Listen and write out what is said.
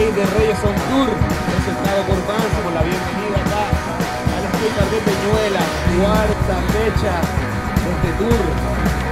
Rey de Reyes on Tour, presentado por Vans, por la bienvenida acá al skatepark de Peñuela, cuarta fecha de este tour.